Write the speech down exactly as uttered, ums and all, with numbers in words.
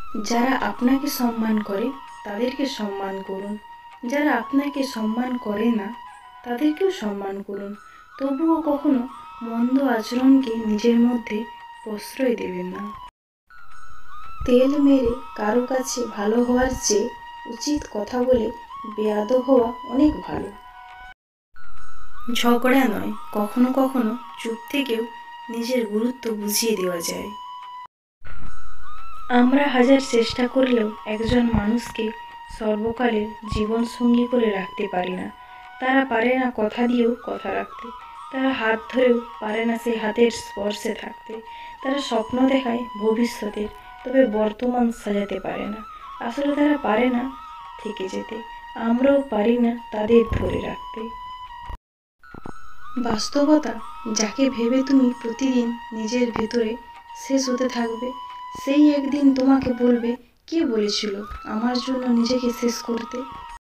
যারা আপনাকে সম্মান করে তাদেরকে সম্মান করুন, যারা আপনাকে সম্মান করে না তাদেরকেও সম্মান করুন। তবুও কখনো মন্দ আচরণকে নিজের মধ্যে প্রশ্রয় দেবেন না। তেল মেরে কারো কাছে ভালো হওয়ার চেয়ে উচিত কথা বলে বেয়াদব হওয়া অনেক ভালো। ঝগড়া নয়, কখনো কখনো চুপ থেকেও নিজের গুরুত্ব বুঝিয়ে দেওয়া যায়। আমরা হাজার চেষ্টা করলেও একজন মানুষকে সর্বকালের জীবনসঙ্গী করে রাখতে পারি না। তারা পারে না কথা দিয়েও কথা রাখতে, তারা হাত ধরেও পারে না সেই হাতের স্পর্শে থাকতে। তারা স্বপ্ন দেখায় ভবিষ্যতের, তবে বর্তমান সাজাতে পারে না। আসলে তারা পারে না থেকে যেতে, আমরাও পারি না তাদের ধরে রাখতে। বাস্তবতা, যাকে ভেবে তুমি প্রতিদিন নিজের ভেতরে শেষ হতে থাকবে, সেই একদিন তোমাকে বলবে, কে বলেছিল আমার জন্য নিজেকে শেষ করতে।